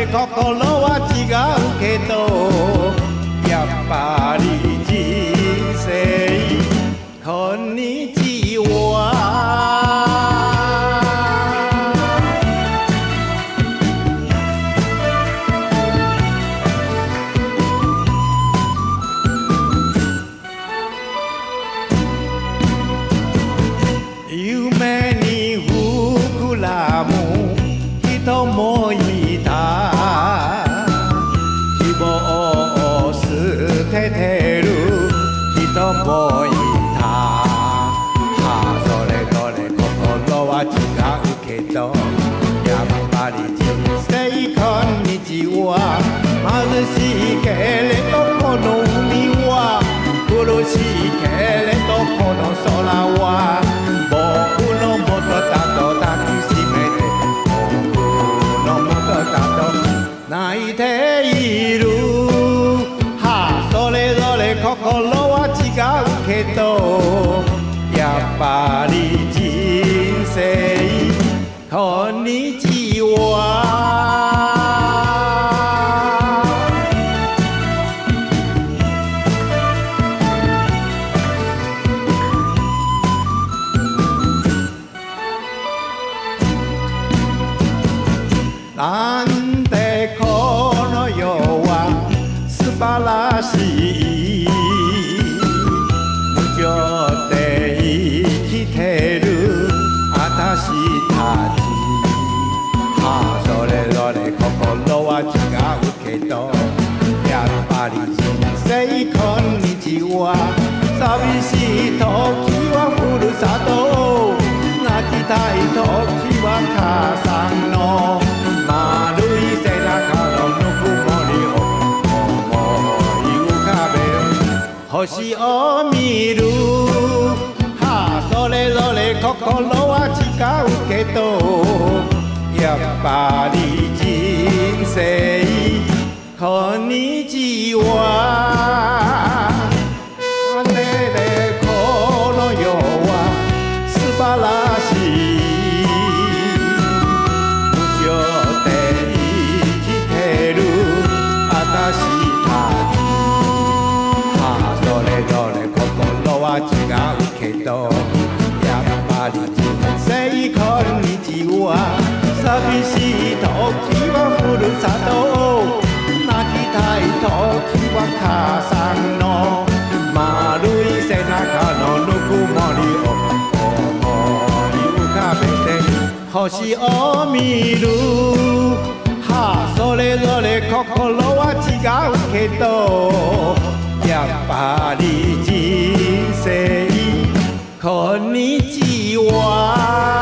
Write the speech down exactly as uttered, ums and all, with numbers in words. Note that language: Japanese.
心は違うけどやっぱり人生こんにちは夢に膨らむ人もいた希望を捨ててる人もいたそれぞれ心は違うけどやっぱり人生こんにちは貧しいけれどこの海は苦しいけれどこの空は僕の元だと抱きしめて僕の元だと泣いているはあそれぞれ心は違うけどやっぱり人生こんにちはなんでこの世は素晴らしい無常で生きてる私たちはあそれぞれ心は違うけどやっぱり人生こんにちは寂しい時はふるさと泣きたい時は母さんの丸い背中のぬくもりを思い浮かべる星を見るはあそれぞれ心は違うけどやっぱり人生こんにちはねでこの世は素晴らしい無常で生きてる私たちはあそれぞれ心は違うけどやっぱり人生こんにちは寂しい時はふるさと泣きたい時は母さんの丸い背中のぬくもりを思い浮かべて星を見るはあそれぞれ心は違うけどやっぱり人生こんにちは